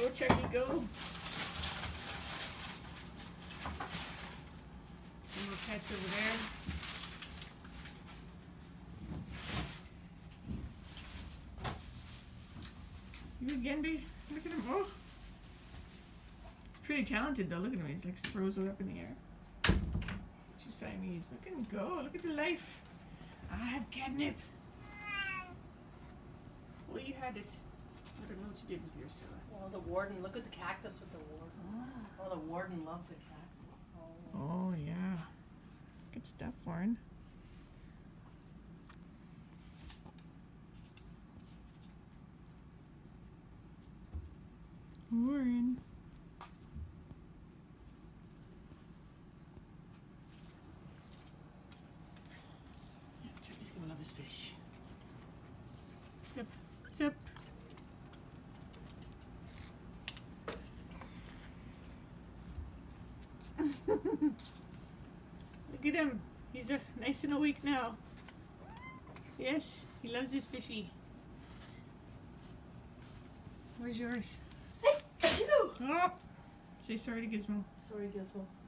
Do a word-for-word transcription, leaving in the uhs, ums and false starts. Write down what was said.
Go, Chuckie, go. Some more pets over there. You again, be look at him. Oh, he's pretty talented though. Look at him. He's like throws it up in the air. Two Siamese. Look at him go. Look at the life. I have catnip. Well, you had it. I don't know what you did with yours, Sarah. Well, the warden. Look at the cactus with the warden. Ah. Oh, the warden loves the cactus. Oh, oh yeah. Good stuff, Warren. Warren. Yeah, Chuckie's gonna love his fish. Zip, zip. Look at him. He's uh, nice and awake now. Yes, he loves his fishy. Where's yours? Oh! Say sorry to Gizmo. sorry, Gizmo.